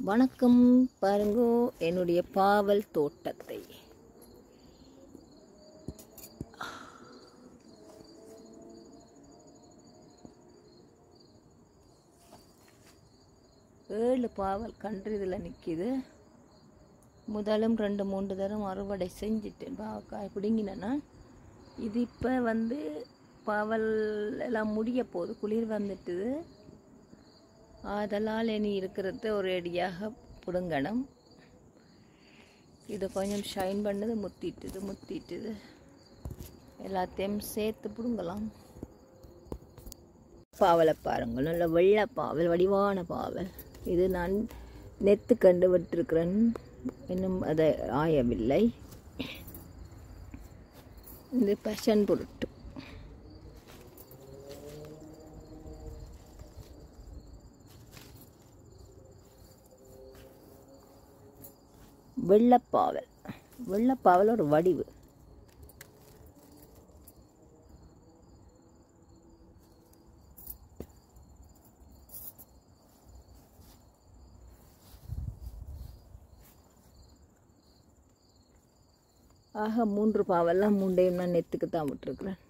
வணக்கம். பாருங்கோ என்னுடைய பாவல் தோட்டத்தை. ஏழு பாவல் கன்று இதில் நிற்கிது. முதலும் 2-3 தரம் அறுவடை செஞ்சுட்டேன். பாவக்காய் பிடுங்கினேன்னா இது இப்போ பாவல் எல்லாம் முடிய போகுது. குளிர் வந்துட்டுது. அதனால் இனி இருக்கிறத ஒரு அடியாக பிடுங்கணும். இது கொஞ்சம் ஷைன் பண்ணது முத்திட்டுது. எல்லாத்தையும் சேர்த்து பிடுங்கலாம். பாவலை பாருங்கள், நல்ல வெள்ளை பாவல், வடிவான பாவல். இது நான் நெத்து கண்டு விட்டிருக்கிறேன். இன்னும் அதை ஆயவில்லை. இது பசன் பொருட்டு. வெள்ளப்பாவல் ஒரு வடிவு. ஆக 3 பாவெல்லாம் 3 நான் நெத்துக்கு தான் விட்டுருக்குறேன்.